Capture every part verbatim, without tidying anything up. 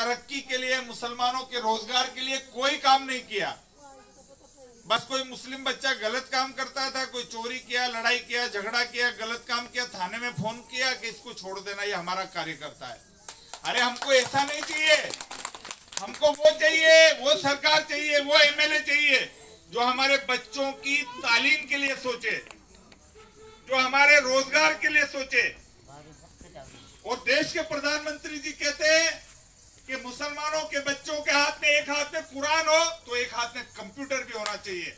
तरक्की के लिए, मुसलमानों के रोजगार के लिए कोई काम नहीं किया। बस कोई मुस्लिम बच्चा गलत काम करता था, कोई चोरी किया, लड़ाई किया, झगड़ा किया, गलत काम किया, थाने में फोन किया कि इसको छोड़ देना, ये हमारा कार्यकर्ता है। अरे हमको ऐसा नहीं चाहिए, हमको वो चाहिए, वो सरकार चाहिए, वो एमएलए चाहिए जो हमारे बच्चों की तालीम के लिए सोचे, जो हमारे रोजगार के लिए सोचे। और देश के प्रधानमंत्री जी कहते हैं कि मुसलमानों के बच्चों के हाथ में एक हाथ में कुरान हो तो एक हाथ में कंप्यूटर भी होना चाहिए।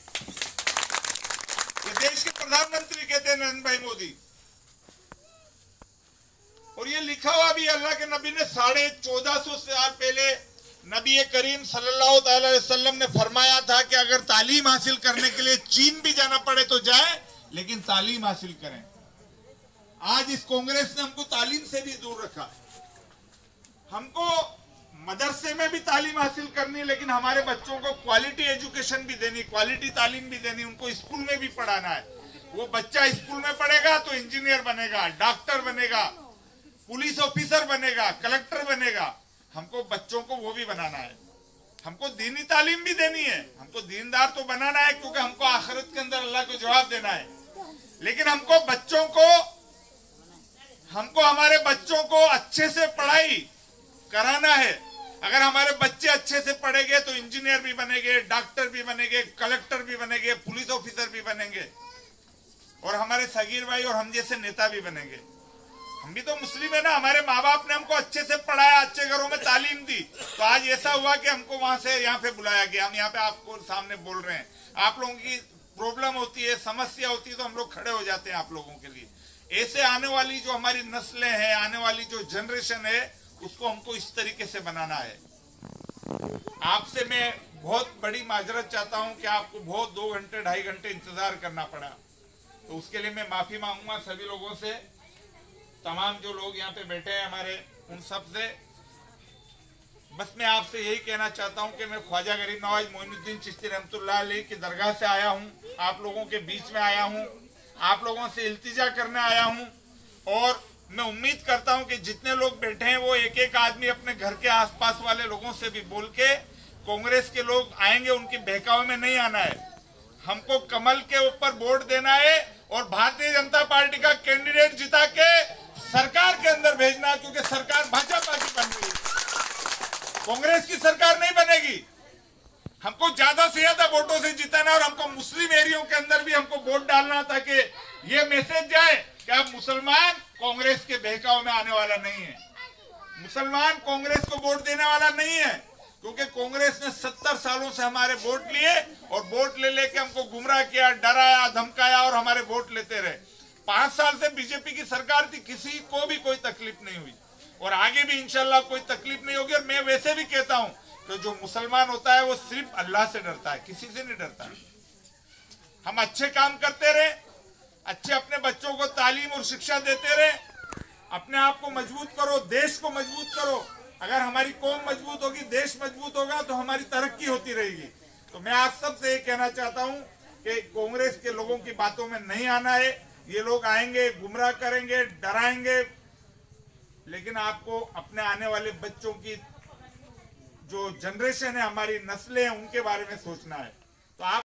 ये देश के प्रधानमंत्री कहते हैं नरेंद्र भाई मोदी। और ये लिखा हुआ भी अल्लाह के नबी ने साढ़े चौदह सौ साल पहले नबी करीम सल्लल्लाहु अलैहि वसल्लम ने फरमाया था कि अगर तालीम हासिल करने के लिए चीन भी जाना पड़े तो जाए, लेकिन तालीम हासिल करें। आज इस कांग्रेस ने हमको तालीम से भी दूर रखा। हमको मदरसे में भी तालीम हासिल करनी, लेकिन हमारे बच्चों को क्वालिटी एजुकेशन भी देनी, क्वालिटी तालीम भी देनी, उनको स्कूल में भी पढ़ाना है। वो बच्चा स्कूल में पढ़ेगा तो इंजीनियर बनेगा, डॉक्टर बनेगा, पुलिस ऑफिसर बनेगा, कलेक्टर बनेगा। हमको बच्चों को वो भी बनाना है। हमको दीनी तालीम भी देनी है, हमको दीनदार तो बनाना है, क्योंकि हमको आखिरत के अंदर अल्लाह को जवाब देना है। लेकिन हमको बच्चों को हमको हमारे बच्चों को अच्छे से पढ़ाई कराना है। अगर हमारे बच्चे अच्छे से पढ़ेंगे तो इंजीनियर भी बनेंगे, डॉक्टर भी बनेंगे, कलेक्टर भी बनेंगे, पुलिस ऑफिसर भी बनेंगे, और हमारे सगीर भाई और हम जैसे नेता भी बनेंगे। हम भी तो मुस्लिम है ना, हमारे माँ बाप ने हमको अच्छे से पढ़ाया, अच्छे घरों में तालीम दी, तो आज ऐसा हुआ कि हमको वहां से यहाँ पे बुलाया गया। हम यहाँ पे आपको सामने बोल रहे हैं। आप लोगों की प्रॉब्लम होती है, समस्या होती है, तो हम लोग खड़े हो जाते हैं आप लोगों के लिए। ऐसे आने वाली जो हमारी नस्लें हैं, आने वाली जो जनरेशन है, उसको हमको इस तरीके से बनाना है। आपसे मैं बहुत बड़ी माजरत चाहता हूं कि आपको बहुत दो घंटे ढाई घंटे इंतजार करना पड़ा, तो उसके लिए मैं माफी मांगूंगा सभी लोगों से, तमाम जो लोग यहाँ पे बैठे हैं हमारे, उन सब से। बस मैं आपसे यही कहना चाहता हूं कि मैं ख्वाजा गरीब नवाज मोइनुद्दीन चिश्ती रहमतुल्लाह अलैह की दरगाह से आया हूं, आप लोगों के बीच में आया हूं, आप लोगों से इल्तिजा करने आया हूं। और मैं उम्मीद करता हूं कि जितने लोग बैठे हैं वो एक एक आदमी अपने घर के आसपास वाले लोगों से भी बोल के, कांग्रेस के लोग आएंगे उनके बहकावे में नहीं आना है। हमको कमल के ऊपर वोट देना है और भारतीय जनता पार्टी का कैंडिडेट जिता के सरकार के अंदर भेजना है, क्योंकि सरकार भाजपा की बन रही है, कांग्रेस की सरकार नहीं बनेगी। हमको ज्यादा से ज्यादा वोटों से जिताना, और हमको मुस्लिम एरियो के अंदर भी हमको वोट डालना, ताकि ये मैसेज जाए कि अब मुसलमान कांग्रेस के बहकाव में आने वाला नहीं है, मुसलमान कांग्रेस को वोट देने वाला नहीं है। क्योंकि कांग्रेस ने सत्तर सालों से हमारे वोट लिए, और वोट ले लेके हमको गुमराह किया, डराया, धमकाया, और हमारे वोट लेते रहे। पांच साल से बीजेपी की सरकार थी, किसी को भी कोई तकलीफ नहीं हुई, और आगे भी इंशाल्लाह कोई तकलीफ नहीं होगी। और मैं वैसे भी कहता हूं कि जो मुसलमान होता है वो सिर्फ अल्लाह से डरता है, किसी से नहीं डरता। हम अच्छे काम करते रहे, अच्छे अपने बच्चों को तालीम और शिक्षा देते रहे, अपने आप को मजबूत करो, देश को मजबूत करो। अगर हमारी कौम मजबूत होगी, देश मजबूत होगा, तो हमारी तरक्की होती रहेगी। तो मैं आप सबसे ये कहना चाहता हूं कि कांग्रेस के लोगों की बातों में नहीं आना है। ये लोग आएंगे, गुमराह करेंगे, डराएंगे, लेकिन आपको अपने आने वाले बच्चों की जो जनरेशन है, हमारी नस्लें हैं, उनके बारे में सोचना है। तो आप